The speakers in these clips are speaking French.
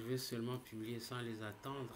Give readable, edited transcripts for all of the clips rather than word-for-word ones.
veux seulement publier sans les attendre.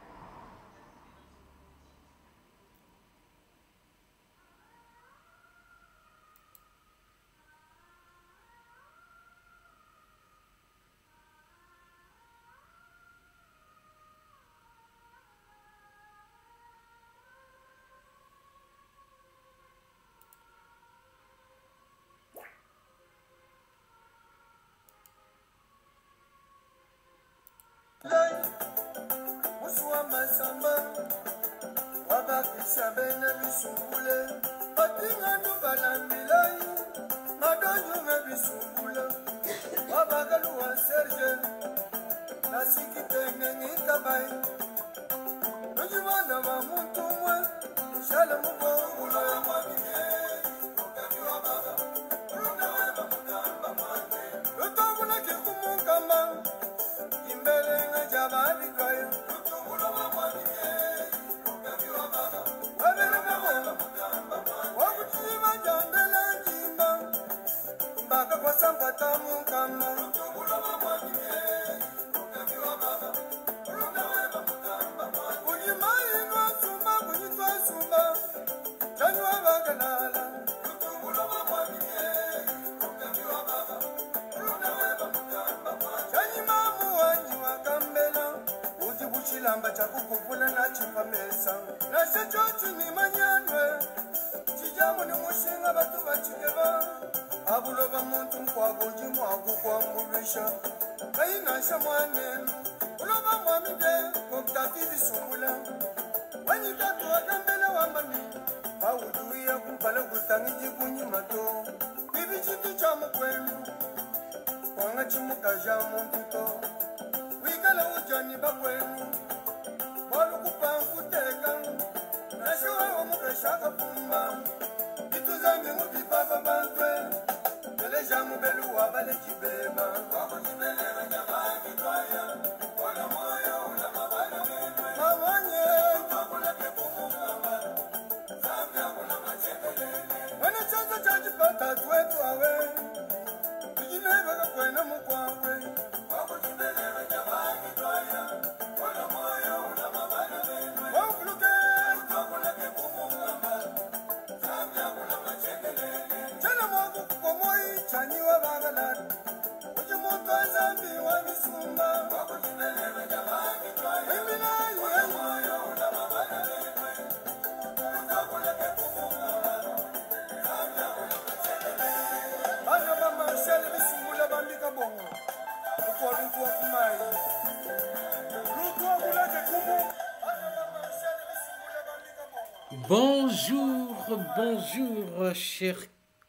Bonjour, bonjour, chers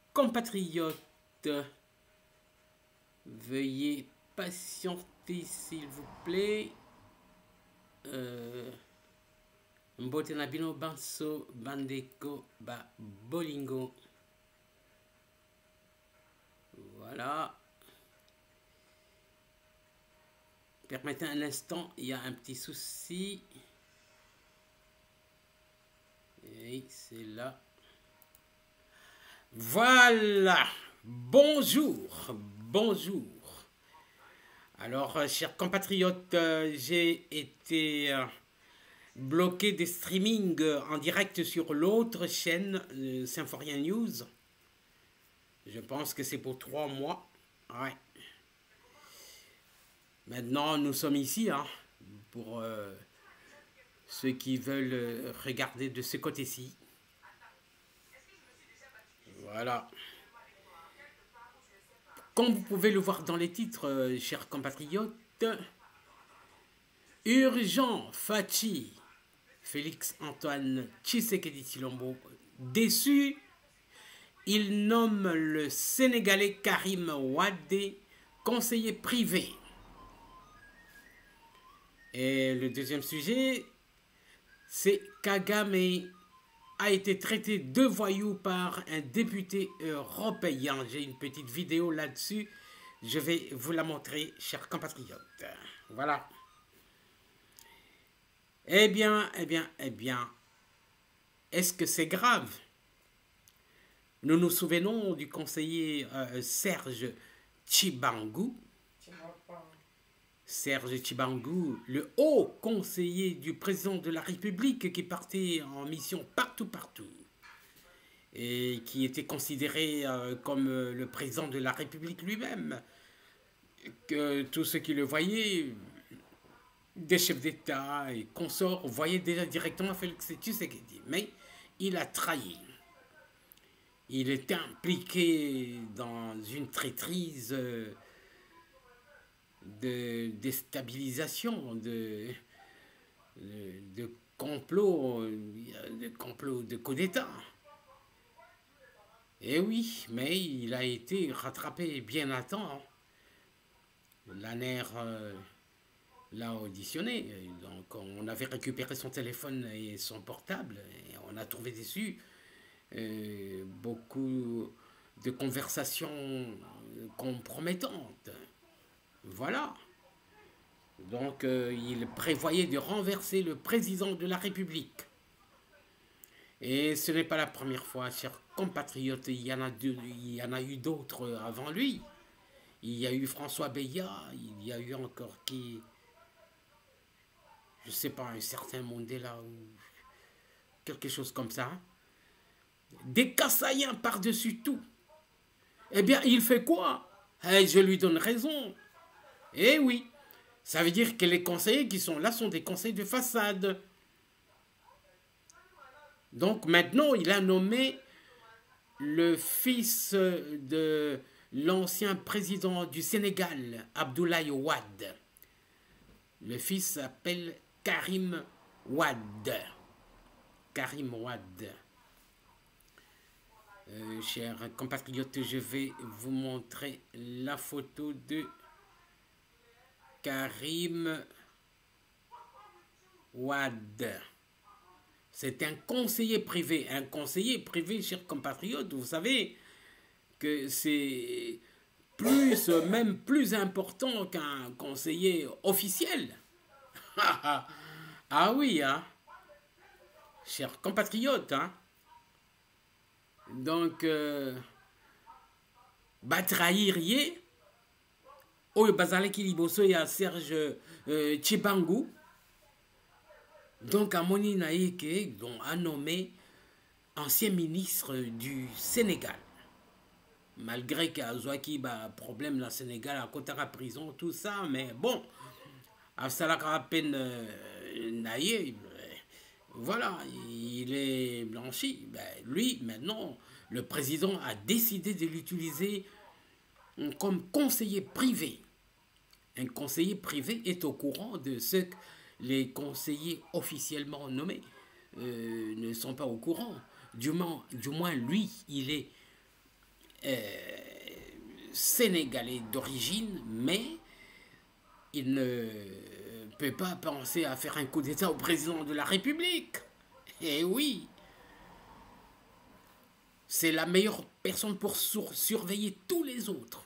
compatriotes. Veuillez patienter, s'il vous plaît. Mbote na bino banso bandeko ba bolingo. Voilà. Permettez un instant, il y a un petit souci. Et c'est là. Voilà. Bonjour. Bonjour. Alors, chers compatriotes, j'ai été bloqué des streamings en direct sur l'autre chaîne, Symphorien News. Je pense que c'est pour 3 mois. Ouais. Maintenant, nous sommes ici, hein, pour ceux qui veulent regarder de ce côté-ci. Voilà. Comme vous pouvez le voir dans les titres, chers compatriotes, urgent, Fachi, Félix-Antoine Tshisekedi Tshilombo, déçu, il nomme le Sénégalais Karim Wade conseiller privé. Et le deuxième sujet, c'est Kagame a été traité de voyou par un député européen. J'ai une petite vidéo là-dessus. Je vais vous la montrer, chers compatriotes. Voilà. Eh bien, est-ce que c'est grave? Nous nous souvenons du conseiller Serge Tshibangou. Serge Tchibangu, le haut conseiller du président de la République qui partait en mission partout, et qui était considéré comme le président de la République lui-même, que tous ceux qui le voyaient, des chefs d'État et consorts, voyaient déjà directement Félix Tshisekedi. Mais il a trahi. Il était impliqué dans une traîtrise de déstabilisation, de complot, de coup d'État. Et oui, mais il a été rattrapé bien à temps. L'ANER l'a auditionné. Donc on avait récupéré son téléphone et son portable. Et on a trouvé dessus beaucoup de conversations compromettantes. Voilà. Donc il prévoyait de renverser le président de la République. Et ce n'est pas la première fois, chers compatriotes, il y en a eu d'autres avant lui. Il y a eu François Beya, il y a eu encore qui, je ne sais pas, un certain Mandela ou quelque chose comme ça. Des Kassaïens par-dessus tout. Eh bien, il fait quoi? Je lui donne raison. Eh oui, ça veut dire que les conseillers qui sont là sont des conseillers de façade. Donc maintenant, il a nommé le fils de l'ancien président du Sénégal, Abdoulaye Wade. Le fils s'appelle Karim Wade. Karim Wade. Chers compatriotes, je vais vous montrer la photo de Karim Wade. C'est un conseiller privé. Un conseiller privé, chers compatriotes, vous savez que c'est même plus important qu'un conseiller officiel. Ah oui, hein, chers compatriotes, hein. Donc, Batrahirié, Oyo Bazaleki Liboso, il y a Serge Tchibangu. Donc, Amoni Naïke a nommé ancien ministre du Sénégal. Malgré qu'Azouaki a problème dans le Sénégal, à Kotara prison, tout ça, mais bon, à Salaka peine Naïe, voilà, il est blanchi. Ben, lui, maintenant, le président a décidé de l'utiliser comme conseiller privé. Un conseiller privé est au courant de ce que les conseillers officiellement nommés ne sont pas au courant. Du moins, lui, il est sénégalais d'origine, mais il ne peut pas penser à faire un coup d'État au président de la République. Eh oui, c'est la meilleure personne pour surveiller tous les autres.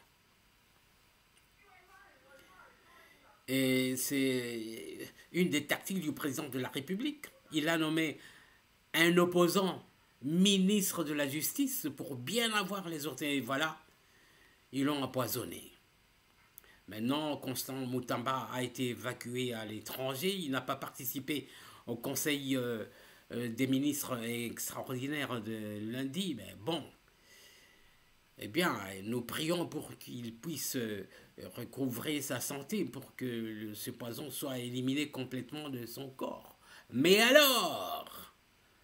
Et c'est une des tactiques du président de la République. Il a nommé un opposant ministre de la Justice pour bien avoir les autres. Et voilà, ils l'ont empoisonné. Maintenant, Constant Moutamba a été évacué à l'étranger. Il n'a pas participé au Conseil des ministres extraordinaires de lundi. Mais bon, eh bien, nous prions pour qu'il puisse recouvrer sa santé, pour que ce poison soit éliminé complètement de son corps. Mais alors,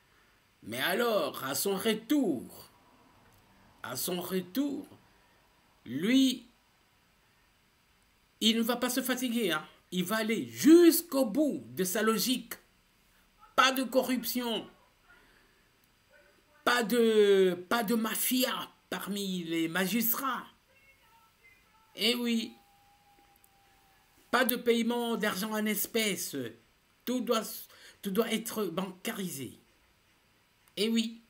à son retour, lui, il ne va pas se fatiguer, hein. Il va aller jusqu'au bout de sa logique. Pas de corruption, pas de mafia parmi les magistrats. Eh oui, pas de paiement d'argent en espèces. Tout doit être bancarisé. Eh oui.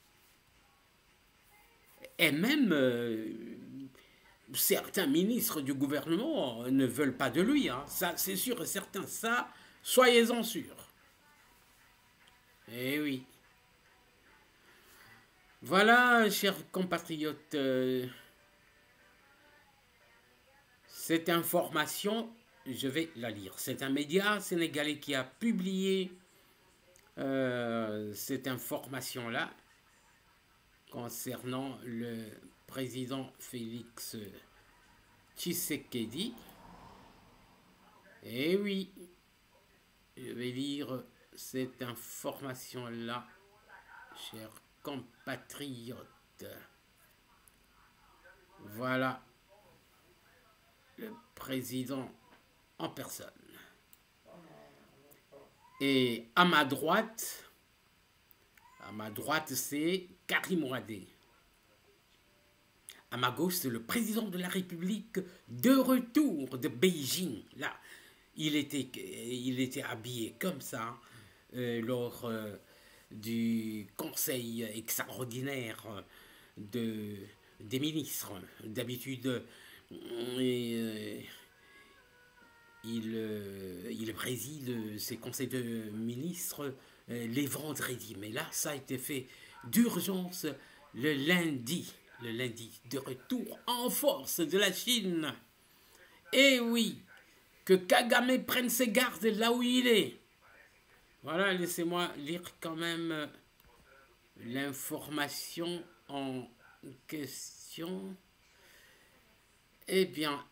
Et même certains ministres du gouvernement ne veulent pas de lui. Hein. Ça, c'est sûr et certain. Ça, soyez-en sûrs. Eh oui. Voilà, chers compatriotes, cette information je vais la lire. C'est un média sénégalais qui a publié cette information-là concernant le président Félix Tshisekedi. Et oui, je vais lire cette information-là, chers compatriotes. Voilà le président en personne. Et à ma droite, c'est Karim Wade. À ma gauche, c'est le président de la République de retour de Beijing. Là, il était habillé comme ça lors du conseil extraordinaire des ministres. D'habitude, il préside ses conseils de ministres les vendredis. Mais là, ça a été fait d'urgence le lundi, de retour en force de la Chine. Et oui, que Kagame prenne ses gardes là où il est. Voilà, laissez-moi lire quand même l'information en question. Eh bien.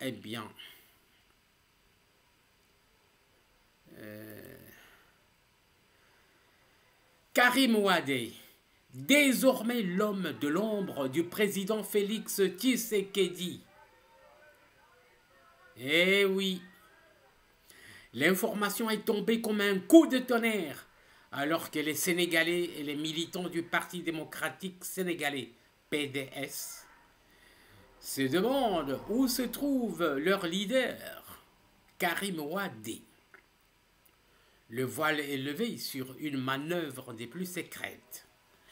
Karim Wade, désormais l'homme de l'ombre du président Félix Tshisekedi. Eh oui, l'information est tombée comme un coup de tonnerre, alors que les Sénégalais et les militants du Parti démocratique sénégalais, PDS, se demandent où se trouve leur leader, Karim Wade. Le voile est levé sur une manœuvre des plus secrètes.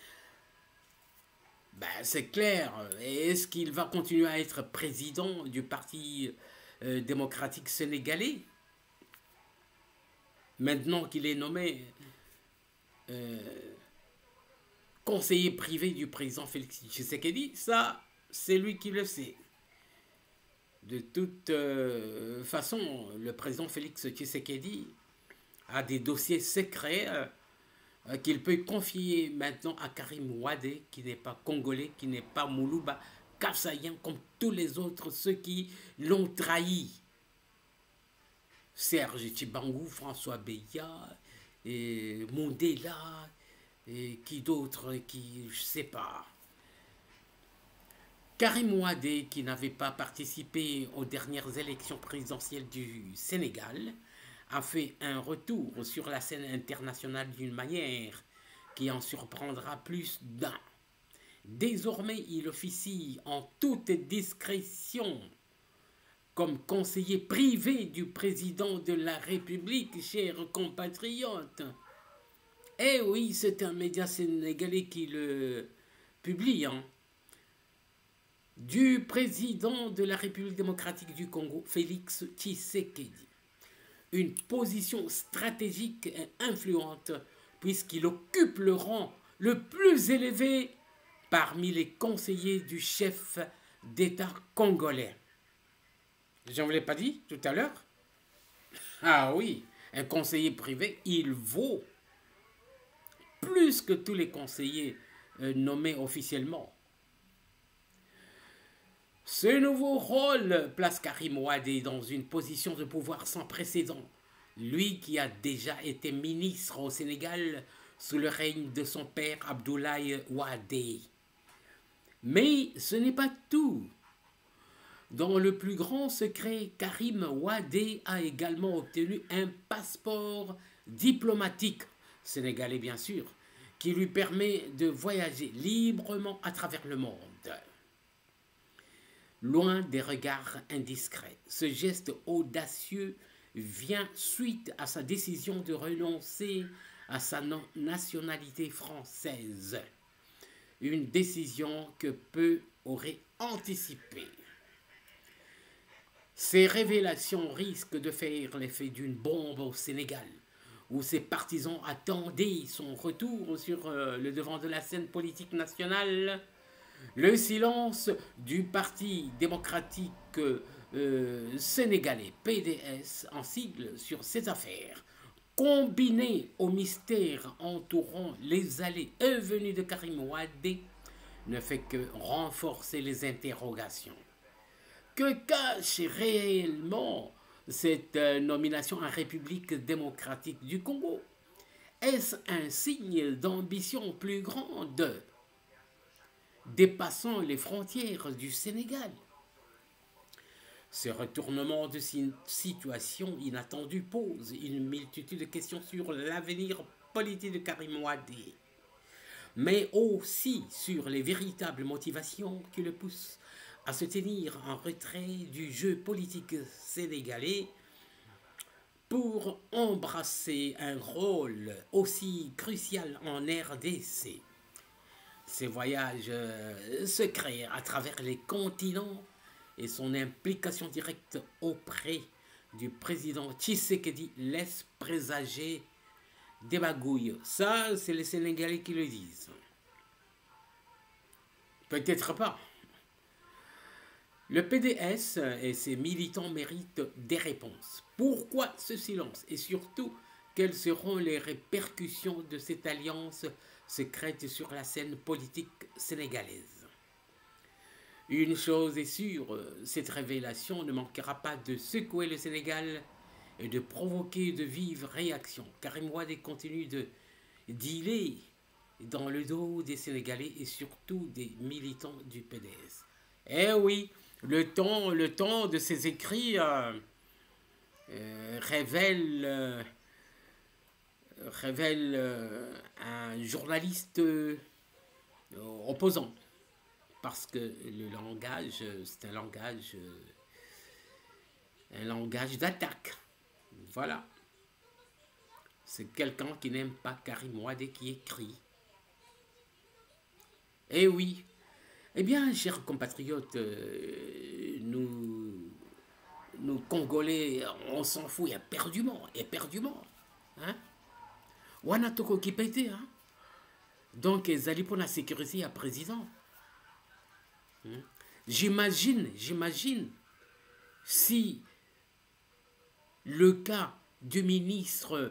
Ben, c'est clair. Est-ce qu'il va continuer à être président du Parti démocratique sénégalais? Maintenant qu'il est nommé conseiller privé du président Félix Tshisekedi, ça, c'est lui qui le sait. De toute façon, le président Félix Tshisekedi a des dossiers secrets qu'il peut confier maintenant à Karim Wade, qui n'est pas congolais, qui n'est pas Moulouba, Kassaïen, comme tous les autres, ceux qui l'ont trahi. Serge Tchibangou, François Beya, et Mondela, et qui d'autres, qui, je sais pas. Karim Wade, qui n'avait pas participé aux dernières élections présidentielles du Sénégal, a fait un retour sur la scène internationale d'une manière qui en surprendra plus d'un. Désormais, il officie en toute discrétion comme conseiller privé du président de la République, chers compatriotes. Eh oui, c'est un média sénégalais qui le publie, hein. Du président de la République démocratique du Congo, Félix Tshisekedi. Une position stratégique et influente puisqu'il occupe le rang le plus élevé parmi les conseillers du chef d'État congolais. Je ne vous l'ai pas dit tout à l'heure? Ah oui, un conseiller privé, il vaut plus que tous les conseillers nommés officiellement. Ce nouveau rôle place Karim Wade dans une position de pouvoir sans précédent. Lui qui a déjà été ministre au Sénégal sous le règne de son père Abdoulaye Wade. Mais ce n'est pas tout. Dans le plus grand secret, Karim Wade a également obtenu un passeport diplomatique, sénégalais bien sûr, qui lui permet de voyager librement à travers le monde. Loin des regards indiscrets, ce geste audacieux vient suite à sa décision de renoncer à sa nationalité française. Une décision que peu auraient anticipée. Ces révélations risquent de faire l'effet d'une bombe au Sénégal, où ses partisans attendaient son retour sur le devant de la scène politique nationale. Le silence du Parti démocratique sénégalais, PDS, en sigle sur ces affaires, combiné au mystère entourant les allées et venues de Karim Wade, ne fait que renforcer les interrogations. Que cache réellement cette nomination en République démocratique du Congo? Est-ce un signe d'ambition plus grande, dépassant les frontières du Sénégal? Ce retournement de situation inattendu pose une multitude de questions sur l'avenir politique de Karim Wade, mais aussi sur les véritables motivations qui le poussent à se tenir en retrait du jeu politique sénégalais pour embrasser un rôle aussi crucial en RDC. Ses voyages secrets à travers les continents et son implication directe auprès du président Tshisekedi laissent présager des magouilles. Ça, c'est les Sénégalais qui le disent. Peut-être pas. Le PDS et ses militants méritent des réponses. Pourquoi ce silence? Et surtout, quelles seront les répercussions de cette alliance secrète sur la scène politique sénégalaise? Une chose est sûre, cette révélation ne manquera pas de secouer le Sénégal et de provoquer de vives réactions. Karim Wade continue de dealer dans le dos des Sénégalais et surtout des militants du PDS. Eh oui, le temps de ses écrits révèle un journaliste opposant. Parce que le langage, c'est un langage d'attaque. Voilà. C'est quelqu'un qui n'aime pas Karim Wade qui écrit. Eh oui. Eh bien, chers compatriotes, nous Congolais, on s'en fout éperdument. Hein? Wanatoko qui pète, hein? Donc, ils allaient pour la sécurité à président. J'imagine si le cas du ministre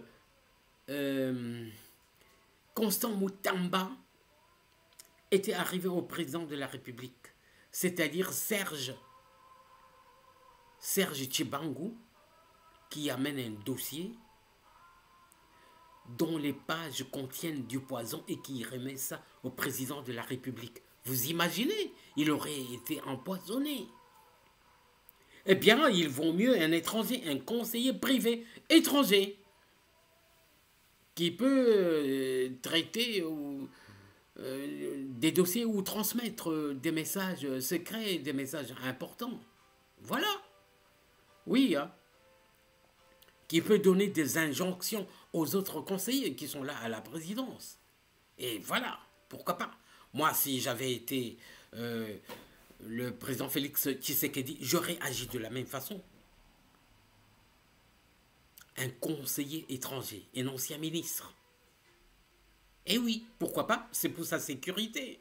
Constant Moutamba était arrivé au président de la République, c'est-à-dire Serge Tshibangou, qui amène un dossier dont les pages contiennent du poison et qui remet ça au président de la République. Vous imaginez, il aurait été empoisonné. Eh bien, il vaut mieux un étranger, un conseiller privé étranger, qui peut traiter des dossiers ou transmettre des messages secrets, des messages importants. Voilà. Oui, hein. Qui peut donner des injonctions aux autres conseillers qui sont là à la présidence. Et voilà, pourquoi pas. Moi, si j'avais été le président Félix Tshisekedi, j'aurais agi de la même façon. Un conseiller étranger, un ancien ministre. Eh oui, pourquoi pas, c'est pour sa sécurité.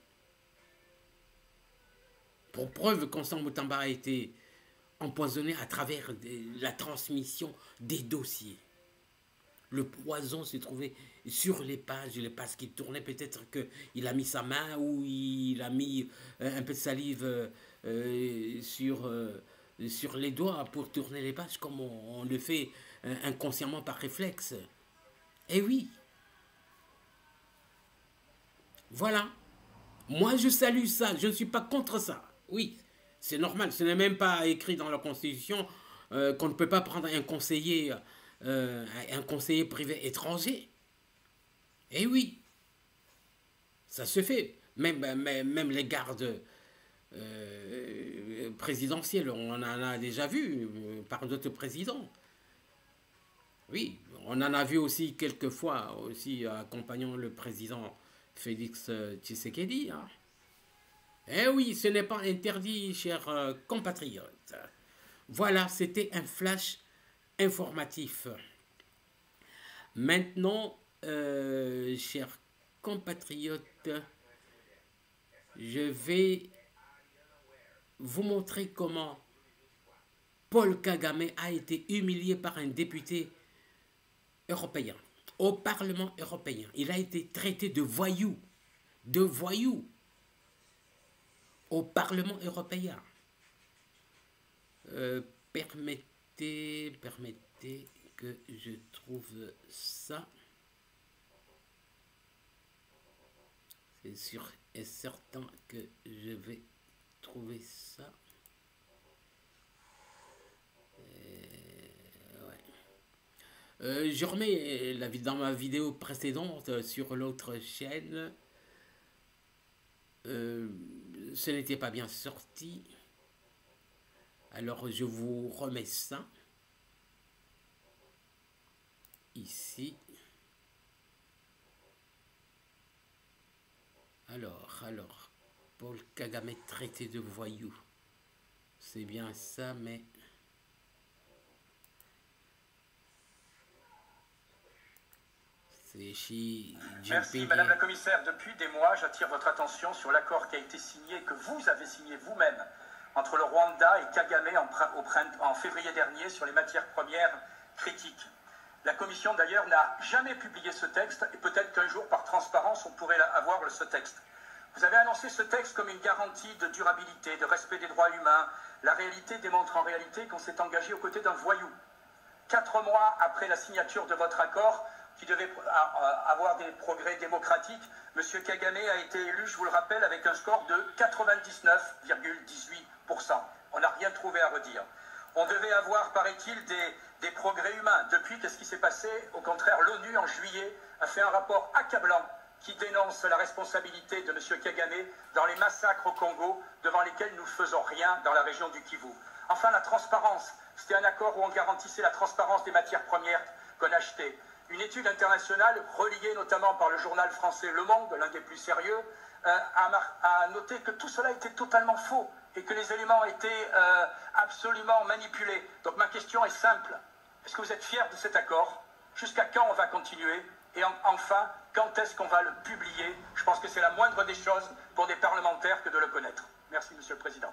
Pour preuve, Constant Moutamba a été empoisonné à travers la transmission des dossiers. Le poison se trouvait sur les pages qui tournaient. Peut-être qu'il a mis sa main ou il a mis un peu de salive sur les doigts pour tourner les pages comme on le fait inconsciemment par réflexe. Eh oui. Voilà. Moi, je salue ça. Je ne suis pas contre ça. Oui, c'est normal. Ce n'est même pas écrit dans la Constitution qu'on ne peut pas prendre un conseiller privé étranger. Eh oui, ça se fait. Même les gardes présidentiels, on en a déjà vu par d'autres présidents. Oui, on en a vu aussi quelques fois, aussi accompagnant le président Félix Tshisekedi. Hein. Eh oui, ce n'est pas interdit, chers compatriotes. Voilà, c'était un flash informatif. Maintenant, chers compatriotes, je vais vous montrer comment Paul Kagame a été humilié par un député européen au Parlement européen. Il a été traité de voyou au Parlement européen. Permettez que je trouve ça. C'est sûr et certain que je vais trouver ça. Je remets dans ma vidéo précédente sur l'autre chaîne. Ce n'était pas bien sorti. Alors je vous remets ça. Ici. Alors, Paul Kagame traité de voyou. C'est bien ça, mais... Merci Madame la Commissaire. Depuis des mois, j'attire votre attention sur l'accord qui a été signé, que vous avez signé vous-même, entre le Rwanda et Kagame en février dernier sur les matières premières critiques. La Commission d'ailleurs n'a jamais publié ce texte et peut-être qu'un jour, par transparence, on pourrait avoir ce texte. Vous avez annoncé ce texte comme une garantie de durabilité, de respect des droits humains. La réalité démontre en réalité qu'on s'est engagé aux côtés d'un voyou. 4 mois après la signature de votre accord, qui devait avoir des progrès démocratiques, M. Kagame a été élu, je vous le rappelle, avec un score de 99,18%. On n'a rien trouvé à redire. On devait avoir, paraît-il, des progrès humains. Depuis, qu'est-ce qui s'est passé? Au contraire, l'ONU, en juillet, a fait un rapport accablant qui dénonce la responsabilité de M. Kagame dans les massacres au Congo, devant lesquels nous ne faisons rien dans la région du Kivu. Enfin, la transparence. C'était un accord où on garantissait la transparence des matières premières qu'on achetait. Une étude internationale, relayée notamment par le journal français Le Monde, l'un des plus sérieux, a noté que tout cela était totalement faux et que les éléments étaient absolument manipulés. Donc ma question est simple. Est-ce que vous êtes fiers de cet accord? Jusqu'à quand on va continuer? Et enfin, quand est-ce qu'on va le publier? Je pense que c'est la moindre des choses pour des parlementaires que de le connaître. Merci, Monsieur le Président.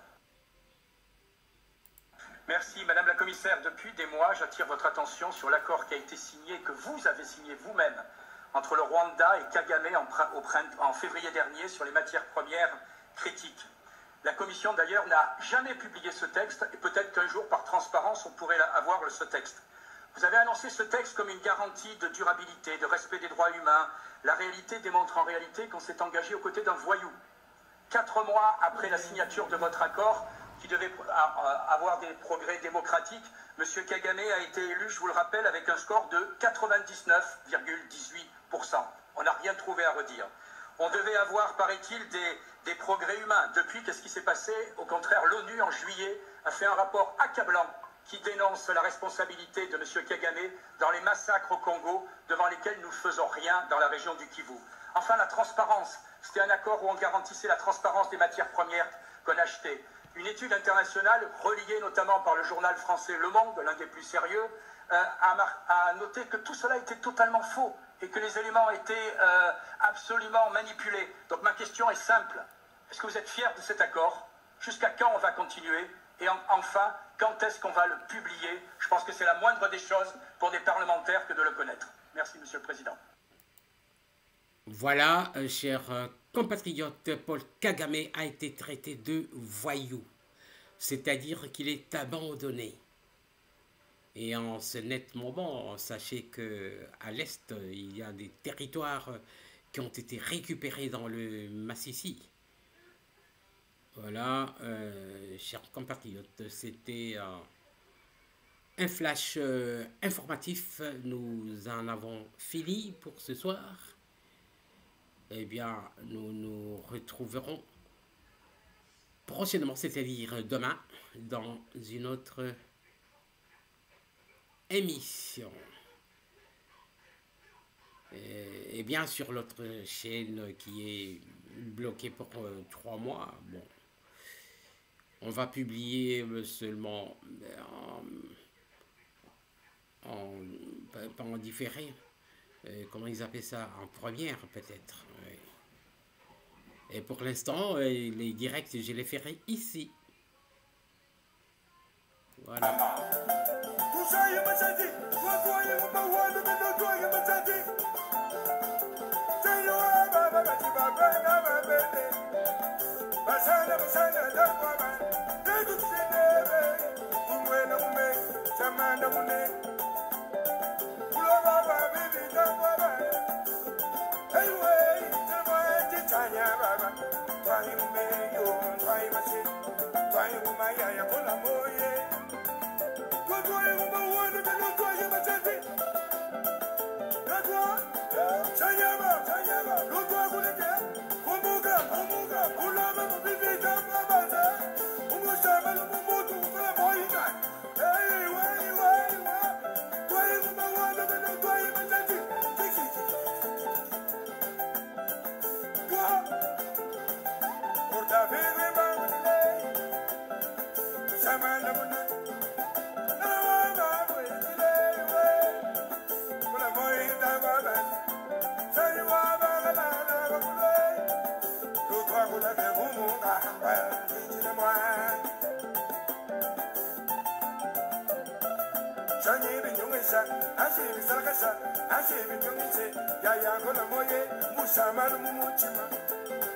Merci, Madame la Commissaire. Depuis des mois, j'attire votre attention sur l'accord qui a été signé, que vous avez signé vous-même, entre le Rwanda et Kagame en février dernier sur les matières premières critiques. La Commission, d'ailleurs, n'a jamais publié ce texte et peut-être qu'un jour, par transparence, on pourrait avoir ce texte. Vous avez annoncé ce texte comme une garantie de durabilité, de respect des droits humains. La réalité démontre en réalité qu'on s'est engagé aux côtés d'un voyou. 4 mois après la signature de votre accord, qui devait avoir des progrès démocratiques, M. Kagame a été élu, je vous le rappelle, avec un score de 99,18%. On n'a rien trouvé à redire. On devait avoir, paraît-il, des progrès humains. Depuis, qu'est-ce qui s'est passé? Au contraire, l'ONU, en juillet, a fait un rapport accablant qui dénonce la responsabilité de M. Kagame dans les massacres au Congo, devant lesquels nous ne faisons rien dans la région du Kivu. Enfin, la transparence. C'était un accord où on garantissait la transparence des matières premières qu'on achetait. Une étude internationale, relayée notamment par le journal français Le Monde, l'un des plus sérieux, a noté que tout cela était totalement faux et que les éléments étaient absolument manipulés. Donc ma question est simple. Est-ce que vous êtes fiers de cet accord? Jusqu'à quand on va continuer? Et enfin, quand est-ce qu'on va le publier? Je pense que c'est la moindre des choses pour des parlementaires que de le connaître. Merci, Monsieur le Président. Voilà, chers compatriotes, Paul Kagame a été traité de voyou, c'est-à-dire qu'il est abandonné. Et en ce net moment, sachez qu'à l'Est, il y a des territoires qui ont été récupérés dans le Massissi. Voilà, chers compatriotes, c'était un flash informatif. Nous en avons fini pour ce soir. Eh bien, nous nous retrouverons prochainement, c'est-à-dire demain, dans une autre émission. Et bien sur l'autre chaîne qui est bloquée pour 3 mois, bon, on va publier seulement pas en différé. Comment ils appellent ça? En première, peut-être. Oui. Et pour l'instant, les directs, je les ferai ici. Voilà. Yaya kola moye, musa malu mumuchima.